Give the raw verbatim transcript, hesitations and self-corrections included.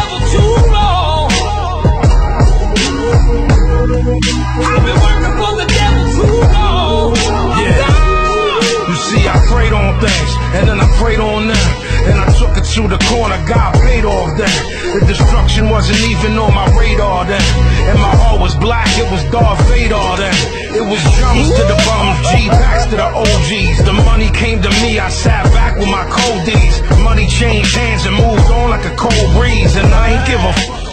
devil too long. I've been working for the devil too long. Yeah. You see, I prayed on things, and then I prayed on them, and I took it to the corner. God paid off then. The destruction wasn't even on my radar then, and my heart was black. It was Darth Vader then. It was drums to the bums, G-packs to the O Gs. The money came to me, I sat back with my cold D's. Money changed hands and moved on like a cold breeze, and I ain't give a f